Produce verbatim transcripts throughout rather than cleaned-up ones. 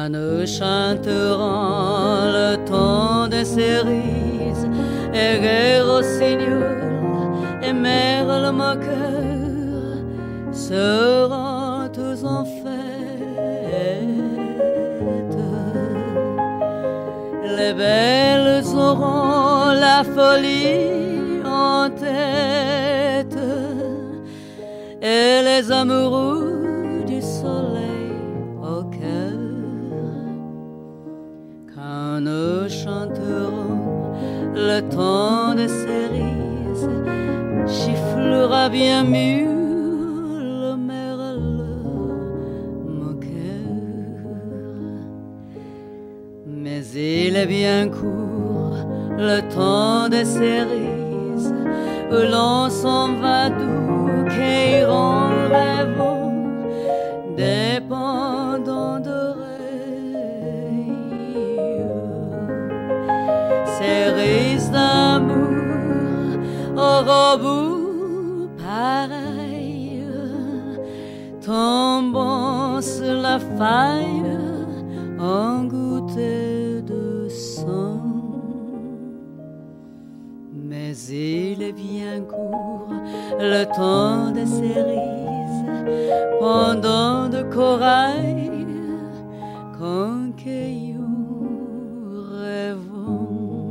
Quand nous chanterons le temps des cerises, et guerre rossignol et merle moqueur seront tous en fête. Les belles auront la folie en tête, et les amoureux du soleil au cœur. Quand nous chanterons le temps des cerises, chifflera bien mieux le merle moqueur. Mais il est bien court le temps des cerises, où l'on s'en va doux, qu'iront rêvant, dépendant d'oreilles. Cerises d'amour aux robes pareilles, tombant sur la faille en gouttées de sang. Mais il est bien court le temps des cerises, pendant de corail concueillons rêvons.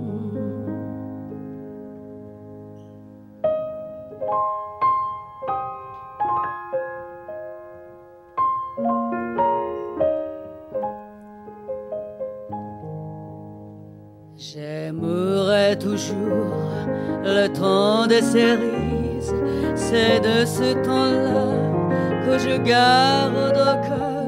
J'aimerai toujours le temps des cerises, c'est de ce temps-là que je garde au cœur